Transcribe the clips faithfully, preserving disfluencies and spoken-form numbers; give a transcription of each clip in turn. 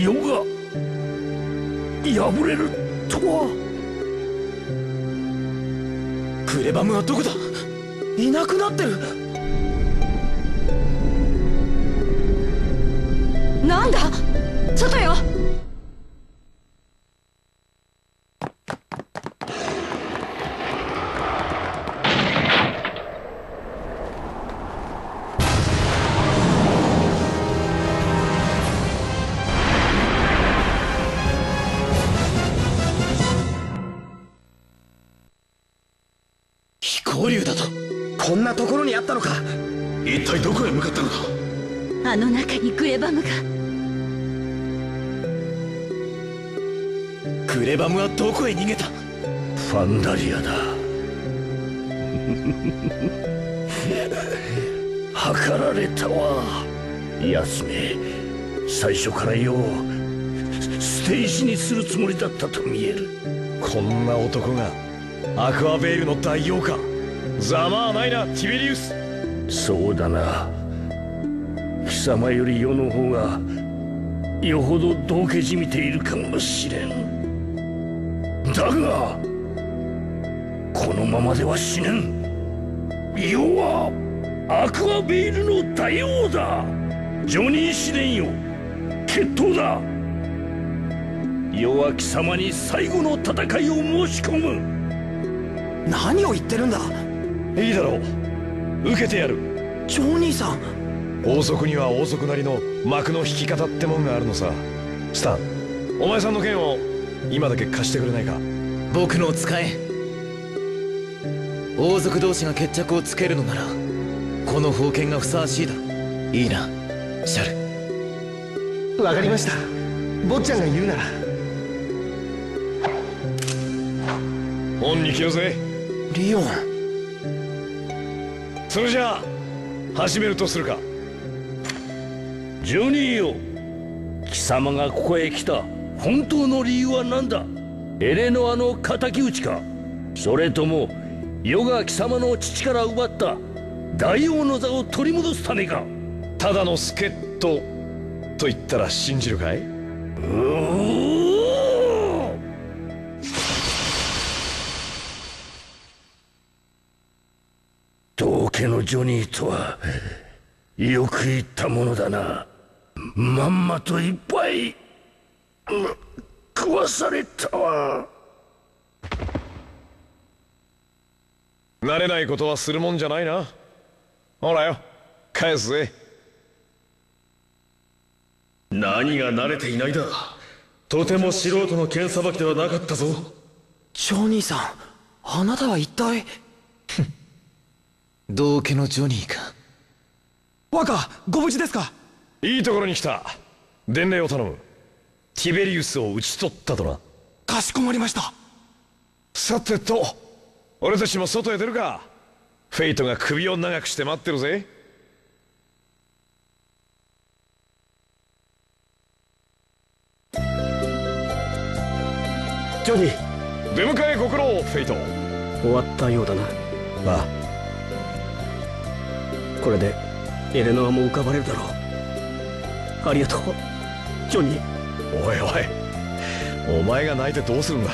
世が破れるとは。 グレバムはどこだ？いなくなってる。 なんだ？外よ。 飛行竜だと？こんなところにあったのか。 一体どこへ向かったのだ？ あの中にグレバムが。 グレバムはどこへ逃げた？ ファンダリアだ。計られたわ。奴め、最初から世を捨て石にするつもりだったと見える。 こんな男がアクアベイルの大王か。ざまあないな、ティベリウス。 そうだな。貴様より世の方がよほど道化じみているかもしれん。だがこのままでは死ねん。世はアクアベイルの大王だ。ジョニー試練よ、決闘だ。世は貴様に最後の戦いを申し込む。 何を言ってるんだ。 いいだろう、受けてやる。 ジョニーさん。 王族には王族なりの幕の引き方ってもんがあるのさ。スタン、お前さんの剣を今だけ貸してくれないか。 僕のを使え。王族同士が決着をつけるのならこの宝剣がふさわしいだろ。いいな、シャル。 わかりました。坊ちゃんが言うなら。 恩に着るぜ、 リオン。 それじゃあ始めるとするか。 ジョニーよ、貴様がここへ来た本当の理由は何だ？エレノアの敵討ちか、それとも世が貴様の父から奪った大王の座を取り戻すためか？ ただの助っ人と言ったら信じるかい？ うおー！道家のジョニーとはよく言ったものだな。まんまといっぱい食わされたわ。 慣れないことはするもんじゃないな。ほらよ、返すぜ。 何が慣れていないだ。とても素人の剣さばきではなかったぞ。 ジョニーさん、あなたは一体。道家のジョニーか。 若、ご無事ですか？ いいところに来た。伝令を頼む。ティベリウスを討ち取ったとな。 かしこまりました。 さてと、俺たちも外へ出るか。フェイトが首を長くして待ってるぜ。 ジョニー。 出迎えご苦労、フェイト。 終わったようだな。 ああ、 これでエレノアも浮かばれるだろう。ありがとう、ジョニー。 おいおい、お前が泣いてどうするんだ。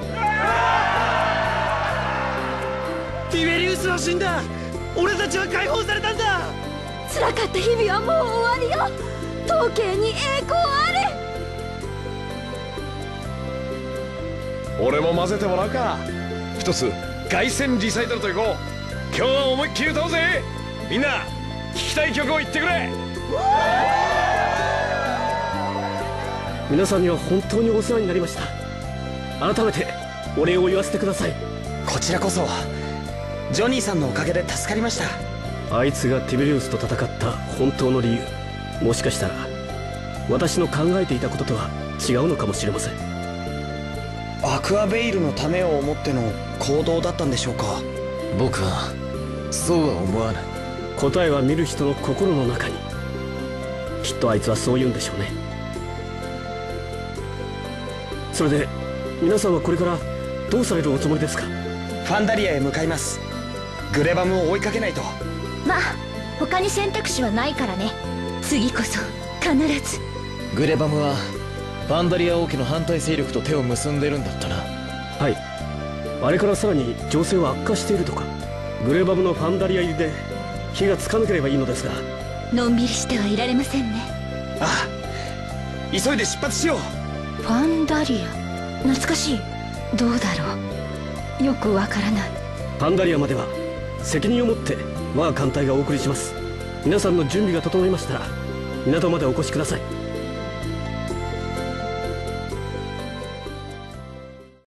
ティベリウスは死んだ。俺たちは解放されたんだ。 辛かった日々はもう終わりよ。刀剣に栄光あれ。 俺も混ぜてもらうか。一つ凱旋リサイタルといこう。今日は思いっきり歌おうぜ。みんな聴きたい曲を言ってくれ。 皆さんには本当にお世話になりました。改めてお礼を言わせてください。 こちらこそジョニーさんのおかげで助かりました。 あいつがティベリウスと戦った本当の理由、もしかしたら私の考えていたこととは違うのかもしれません。 アクアベイルのためを思っての行動だったんでしょうか。僕はそうは思わない。 答えは見る人の心の中に。きっとあいつはそう言うんでしょうね。それで皆さんはこれからどうされるおつもりですか？ ファンダリアへ向かいます。グレバムを追いかけないと。 まあ他に選択肢はないからね。次こそ必ず。 グレバムはファンダリア王家の反対勢力と手を結んでるんだったな。 はい。あれからさらに情勢は悪化しているとか。グレバブのファンダリア入りで火がつかなければいいのですが。 のんびりしてはいられませんね。 ああ、急いで出発しよう。 ファンダリア、懐かしい。どうだろう、よくわからない。 ファンダリアまでは責任を持って我が艦隊がお送りします。皆さんの準備が整いましたら港までお越しください。